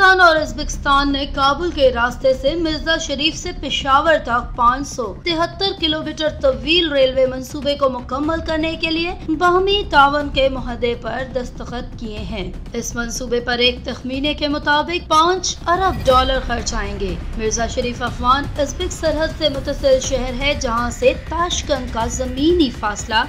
पाकिस्तान और उज़्बेकिस्तान ने काबुल के रास्ते से मिर्जा शरीफ से पेशावर तक 573 किलोमीटर तवील रेलवे मंसूबे को मुकम्मल करने के लिए बाहमी तावन के मुहदे पर दस्तखत किए हैं। इस मंसूबे पर एक तखमीने के मुताबिक $5 अरब खर्च आएंगे। मिर्जा शरीफ अफगान उज़्बेक सरहद से मुतसिल शहर है, जहाँ से ताशकंद का जमीनी फासला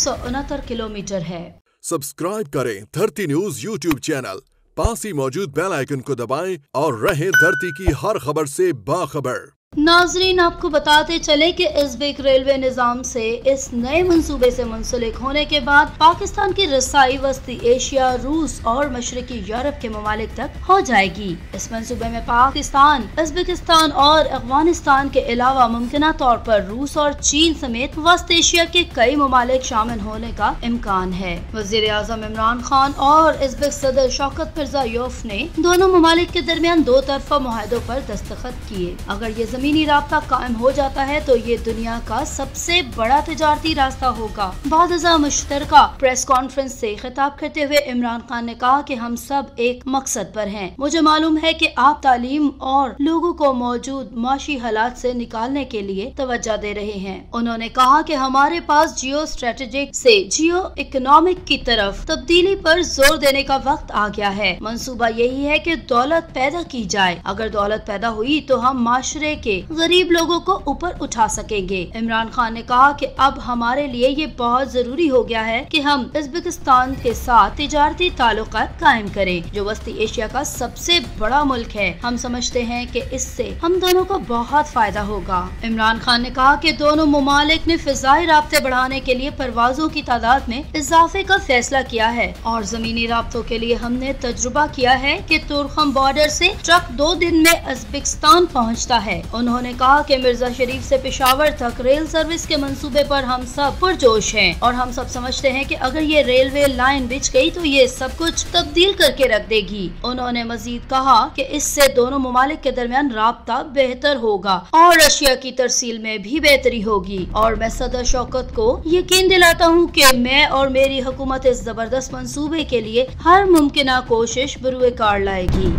469 किलोमीटर है। सब्सक्राइब करें धरती न्यूज यूट्यूब चैनल, पास ही मौजूद बेल आइकन को दबाएं और रहें धरती की हर खबर से बाखबर। नाजरीन, आपको बताते चले कि उज़्बेक रेलवे निज़ाम से इस नए मंसूबे से मुंसलिक होने के बाद पाकिस्तान की रसाई वस्ती एशिया, रूस और मशरकी यूरोप के ममालिक तक हो जाएगी। इस मंसूबे में पाकिस्तान, उज़्बेकिस्तान और अफगानिस्तान के अलावा मुमकिना तौर पर रूस और चीन समेत वस्त एशिया के कई ममालिक शामिल होने का इम्कान है। वज़ीर आज़म इमरान खान और उज़्बेक सदर शौकत मिर्ज़ायोफ ने दोनों ममालिक के दरमियान दो तरफा मुआहदों पर दस्तखत किए। अगर ये ज़मीनी राब्ता कायम हो जाता है तो ये दुनिया का सबसे बड़ा तिजारती रास्ता होगा। बादजा मुश्तरका प्रेस कॉन्फ्रेंस से खिताब करते हुए इमरान खान ने कहा कि हम सब एक मकसद पर हैं। मुझे मालूम है कि आप तालीम और लोगों को मौजूद माशी हालात से निकालने के लिए तवज्जो दे रहे हैं। उन्होंने कहा कि हमारे पास जियो स्ट्रेटेजिक से जियो इकोनॉमिक की तरफ तब्दीली पर जोर देने का वक्त आ गया है। मंसूबा यही है कि दौलत पैदा की जाए। अगर दौलत पैदा हुई तो हम माशरे के गरीब लोगों को ऊपर उठा सकेंगे। इमरान खान ने कहा कि अब हमारे लिए ये बहुत जरूरी हो गया है कि हम उज़्बेकिस्तान के साथ तिजारती ताल्लुकात कायम करें, जो वस्ती एशिया का सबसे बड़ा मुल्क है। हम समझते हैं कि इससे हम दोनों को बहुत फायदा होगा। इमरान खान ने कहा कि दोनों ममालिक ने फिजाई राब्ते बढ़ाने के लिए परवाजों की तादाद में इजाफे का फैसला किया है और जमीनी राब्तों के लिए हमने तजुर्बा किया है कि तुर्खम बॉर्डर से ट्रक 2 दिन में उज़्बेकिस्तान पहुँचता है। उन्होंने कहा कि मिर्जा शरीफ से पेशावर तक रेल सर्विस के मंसूबे पर हम सब पुरजोश हैं और हम सब समझते हैं कि अगर ये रेलवे लाइन बिछ गई तो ये सब कुछ तब्दील करके रख देगी। उन्होंने मजीद कहा कि इससे दोनों ममालिक के दरमियान राब्ता बेहतर होगा और रशिया की तरसील में भी बेहतरी होगी और मैं सदर शौकत को यकीन दिलाता हूँ कि मैं और मेरी हुकूमत इस जबरदस्त मंसूबे के लिए हर मुमकिन कोशिश बरूए कार लाएगी।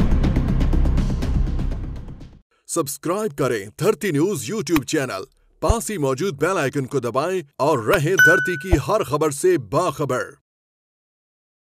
सब्सक्राइब करें धरती न्यूज यूट्यूब चैनल, पास ही मौजूद बेल आइकन को दबाएं और रहें धरती की हर खबर से बाखबर।